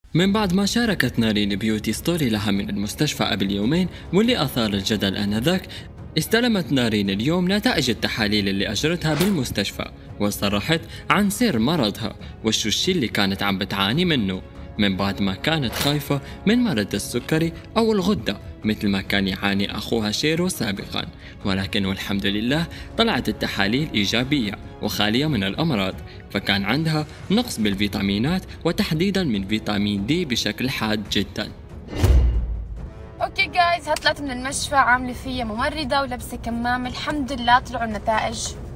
من بعد ما شاركت نارين بيوتي ستوري لها من المستشفى قبل يومين واللي أثار الجدل آنذاك، استلمت نارين اليوم نتائج التحاليل اللي أجرتها بالمستشفى، وصرحت عن سر مرضها وشو الشي اللي كانت عم بتعاني منه من بعد ما كانت خايفة من مرض السكري أو الغدة مثل ما كان يعاني أخوها شيرو سابقا. ولكن والحمد لله طلعت التحاليل إيجابية وخالية من الأمراض، فكان عندها نقص بالفيتامينات وتحديدا من فيتامين دي بشكل حاد جدا. اوكي جايز، طلعت من المشفى عامله فيها ممرضه ولابسه كمامه، الحمد لله طلعوا النتائج.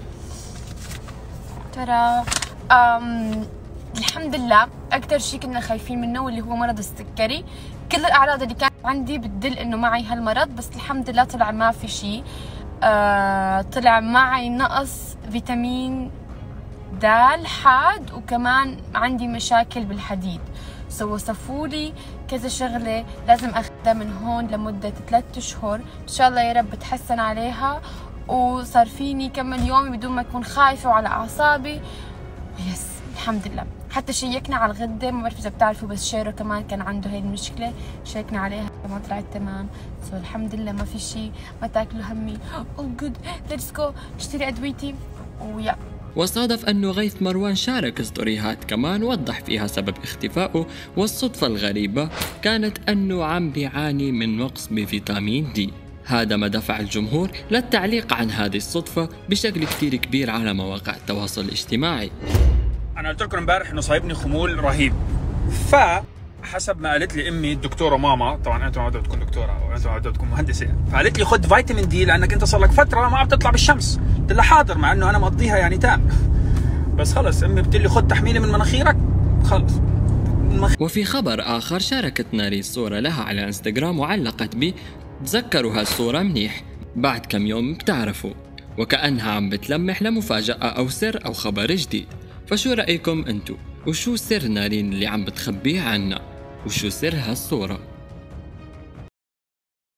ترى الحمد لله اكثر شيء كنا خايفين منه واللي هو مرض السكري، كل الاعراض اللي كانت عندي بتدل انه معي هالمرض، بس الحمد لله طلع ما في شيء. طلع معي نقص فيتامين د حاد، وكمان عندي مشاكل بالحديد. وصفوا لي كذا شغله لازم اخذها من هون لمده 3 اشهر، ان شاء الله يا رب بتحسن عليها وصار فيني كمل يومي بدون ما اكون خايفه وعلى اعصابي. يس الحمد لله. حتى شيكنا على الغده، ما بعرف اذا بتعرفوا بس شيرو كمان كان عنده هاي المشكله، شيكنا عليها كمان طلعت تمام. الحمد لله ما في شيء، ما تاكلوا همي. او جود، ليتس جو اشتري ادويتي ويا. وصادف أنه غيث مروان شارك ستوريهات كمان وضح فيها سبب اختفائه، والصدفة الغريبة كانت أنه عم بيعاني من نقص بفيتامين دي. هذا ما دفع الجمهور للتعليق عن هذه الصدفة بشكل كتير كبير على مواقع التواصل الاجتماعي. أنا قلت لكم امبارح إنه صايبني خمول رهيب، فحسب ما قالت لي أمي الدكتورة ماما، طبعا أنتم عودوا تكون دكتورة وأنتم عودوا تكون مهندسة، فقالت لي خذ فيتامين دي لأنك أنت صار لك فترة ما عم تطلع بالشمس. قلت لها حاضر، مع إنه أنا مقضيها يعني تام، بس خلص أمي بتقول لي خذ تحميلة من مناخيرك خلص. وفي خبر آخر شاركت نارين صورة لها على انستغرام وعلقت به: تذكروا هالصورة منيح، بعد كم يوم بتعرفوا، وكأنها عم بتلمح لمفاجأة أو سر أو خبر جديد. فشو رأيكم أنتو؟ وشو سر نارين اللي عم بتخبيه عنا؟ وشو سر هالصورة؟